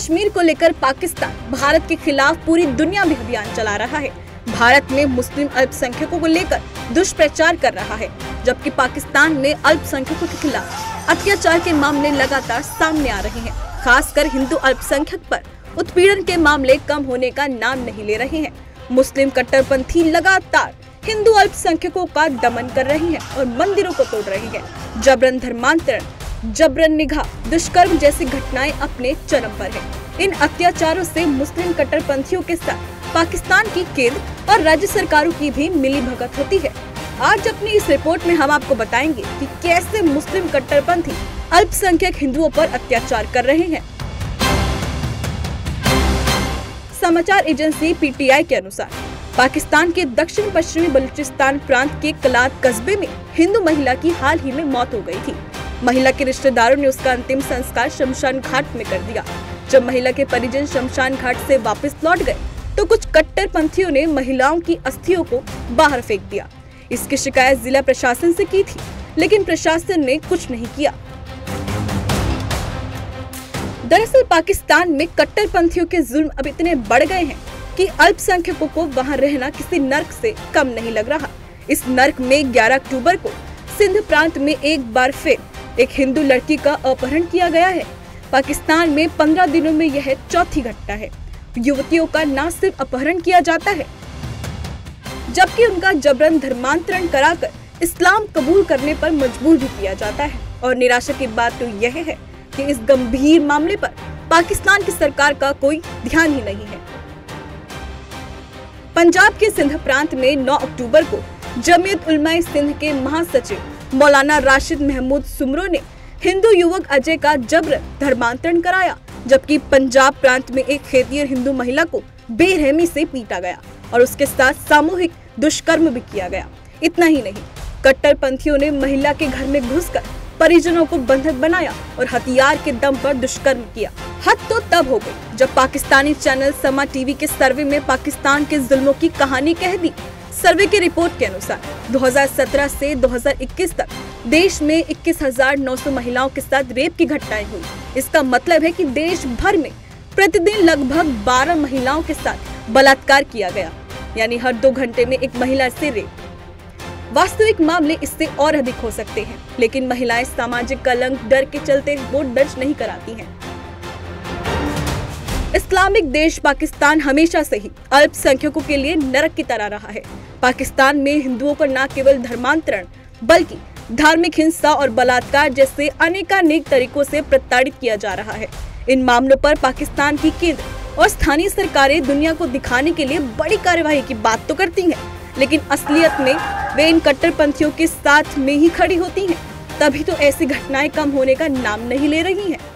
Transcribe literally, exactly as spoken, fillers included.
कश्मीर को लेकर पाकिस्तान भारत के खिलाफ पूरी दुनिया में अभियान चला रहा है। भारत में मुस्लिम अल्पसंख्यकों को लेकर दुष्प्रचार कर रहा है, जबकि पाकिस्तान में अल्पसंख्यकों के खिलाफ अत्याचार के मामले लगातार सामने आ रहे हैं। खासकर हिंदू अल्पसंख्यक पर उत्पीड़न के मामले कम होने का नाम नहीं ले रहे हैं। मुस्लिम कट्टरपंथी लगातार हिंदू अल्पसंख्यकों का दमन कर रहे हैं और मंदिरों को तोड़ रहे हैं। जबरन धर्मांतरण, जबरन निकाह, दुष्कर्म जैसी घटनाएं अपने चरम पर है। इन अत्याचारों से मुस्लिम कट्टरपंथियों के साथ पाकिस्तान की केंद्र और राज्य सरकारों की भी मिली भगत होती है। आज अपनी इस रिपोर्ट में हम आपको बताएंगे कि कैसे मुस्लिम कट्टरपंथी अल्पसंख्यक हिंदुओं पर अत्याचार कर रहे हैं। समाचार एजेंसी पीटीआई के अनुसार पाकिस्तान के दक्षिण पश्चिमी बलूचिस्तान प्रांत के कलात कस्बे में हिंदू महिला की हाल ही में मौत हो गई थी। महिला के रिश्तेदारों ने उसका अंतिम संस्कार शमशान घाट में कर दिया। जब महिला के परिजन शमशान घाट से वापस लौट गए तो कुछ कट्टरपंथियों ने महिलाओं की अस्थियों को बाहर फेंक दिया। इसकी शिकायत जिला प्रशासन से की थी, लेकिन प्रशासन ने कुछ नहीं किया। दरअसल पाकिस्तान में कट्टरपंथियों के जुल्म अब इतने बढ़ गए हैं कि अल्पसंख्यकों को वहां रहना किसी नर्क से कम नहीं लग रहा। इस नर्क में ग्यारह अक्टूबर को सिंध प्रांत में एक बार फिर एक हिंदू लड़की का अपहरण किया गया है। पाकिस्तान में पंद्रह दिनों में यह चौथी घटना है। युवतियों का न सिर्फ अपहरण किया जाता है, जबकि उनका जबरन धर्मांतरण कराकर इस्लाम कबूल करने पर मजबूर भी किया जाता है। और निराशा की बात तो यह है कि इस गंभीर मामले पर पाकिस्तान की सरकार का कोई ध्यान ही नहीं है। पंजाब के सिंध प्रांत में नौ अक्टूबर को जमीयत उलमाए सिंध के महासचिव मौलाना राशिद महमूद सुमरो ने हिंदू युवक अजय का जबर धर्मांतरण कराया, जबकि पंजाब प्रांत में एक खेतिहर हिंदू महिला को बेरहमी से पीटा गया और उसके साथ सामूहिक दुष्कर्म भी किया गया। इतना ही नहीं, कट्टरपंथियों ने महिला के घर में घुसकर परिजनों को बंधक बनाया और हथियार के दम पर दुष्कर्म किया। हद तो तब हो गई जब पाकिस्तानी चैनल समा टीवी के सर्वे में पाकिस्तान के जुल्मों की कहानी कह दी। सर्वे की रिपोर्ट के अनुसार दो हज़ार सत्रह से दो हज़ार इक्कीस तक देश में इक्कीस हजार नौ सौ महिलाओं के साथ रेप की घटनाएं हुई। इसका मतलब है कि देश भर में प्रतिदिन लगभग बारह महिलाओं के साथ बलात्कार किया गया, यानी हर दो घंटे में एक महिला से रेप। वास्तविक मामले इससे और अधिक हो सकते हैं, लेकिन महिलाएं सामाजिक कलंक डर के चलते रिपोर्ट दर्ज नहीं कराती हैं। इस्लामिक देश पाकिस्तान हमेशा से ही अल्पसंख्यकों के लिए नरक की तरह रहा है। पाकिस्तान में हिंदुओं को न केवल धर्मांतरण बल्कि धार्मिक हिंसा और बलात्कार जैसे अनेकानेक तरीकों से प्रताड़ित किया जा रहा है। इन मामलों पर पाकिस्तान की केंद्र और स्थानीय सरकारें दुनिया को दिखाने के लिए बड़ी कार्यवाही की बात तो करती हैं, लेकिन असलियत में वे इन कट्टरपंथियों के साथ में ही खड़ी होती हैं। तभी तो ऐसी घटनाएं कम होने का नाम नहीं ले रही हैं।